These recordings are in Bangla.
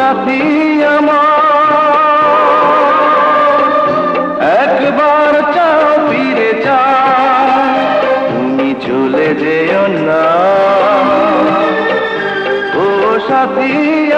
সাথী আমার একবার চাও ফিরে চাও তুমি চলে যেও না ও সাথী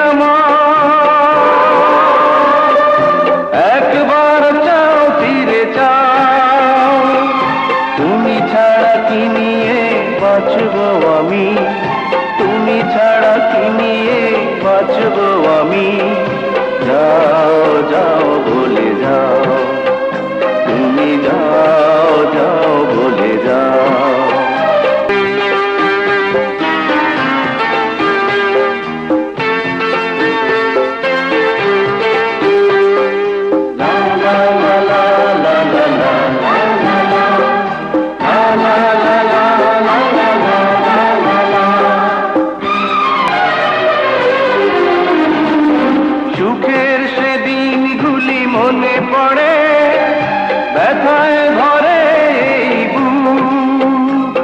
আমার একবার চাও ফিরে চাও তুমি ছাড়া কি নিয়ে বাঁচবো আমি তুমি ছাড়া কি নিয়ে বাঁচবো আমি যাও যাও বলে যাও তুমি যাও যাও বলে যাও সুখের সেদিনগুলি মনে পড়ে ব্যথায় ভরে এই বুক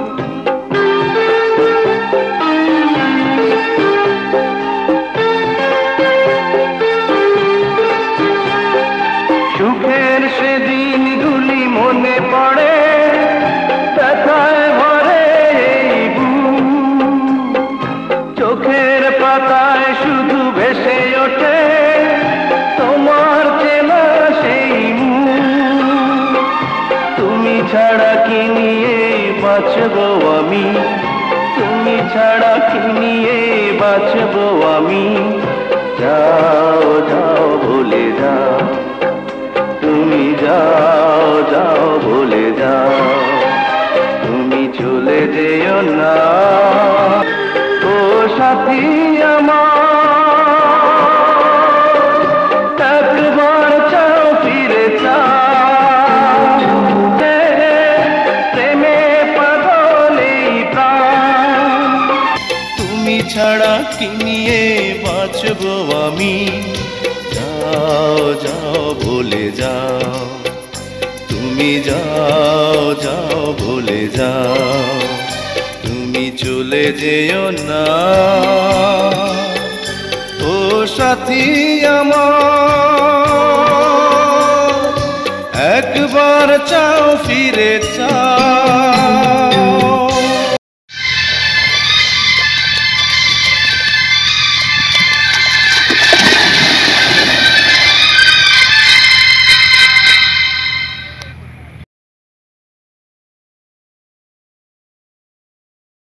সুখের সেদিনগুলি মনে পড়ে ব্যথায় ভরে এই বুক চোখের পাতায় শুধু ভেসে ওঠে তোমার চেনা সেই মুখ তুমি ছাড়া কি নিয়ে বাঁচবো আমি তুমি ছাড়া কি নিয়ে বাঁচবো আমি যাও যাও ভুলে যাও তুমি যাও যাও ভুলে যাও তুমি চলে যেও না ও সাথী আমার একবার চাও ফিরে চাও প্রেমে পাগল এই প্রাণ তুমি ছাড়া কি নিয়ে বাঁচবো আমি যাও যাও ভুলে যাও তুমি যাও যাও ভুলে যাও তুমি চলে যেও না ও সাথী আমার একবার চাও ফিরে চাও